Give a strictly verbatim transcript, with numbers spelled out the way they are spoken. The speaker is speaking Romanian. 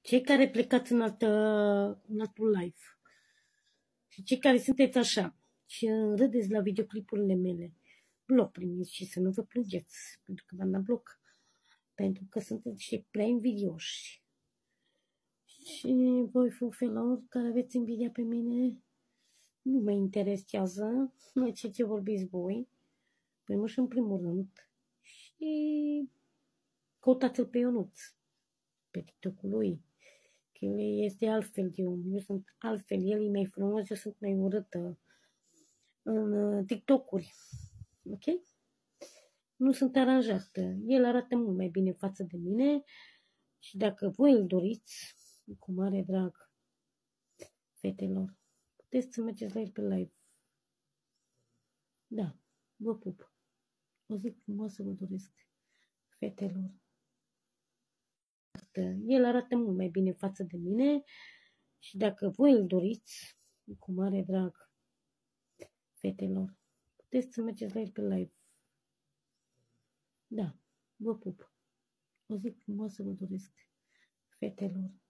Cei care plecați în, altă, în altul live și cei care sunteți așa și râdeți la videoclipurile mele, bloc primiți și să nu vă plângeți pentru că v-am dat bloc, pentru că sunteți și prea invidioși. Și voi, fufelor, care aveți invidia pe mine, nu mă interesează ce ce vorbiți voi, primul și în primul rând, și căutați-l pe Ionuț, pe TikTok-ul lui, că el este altfel de om, eu sunt altfel, el e mai frumos, eu sunt mai urâtă în TikTok-uri, ok? Nu sunt aranjată, el arată mult mai bine față de mine și dacă voi îl doriți, cu mare drag, fetelor, puteți să mergeți la el pe live. Da, vă pup. O zi frumoasă vă doresc, fetelor. El arată mult mai bine față de mine și dacă voi îl doriți, cu mare drag, fetelor, puteți să mergeți la el pe live. Da, vă pup. O zi frumoasă vă doresc, fetelor.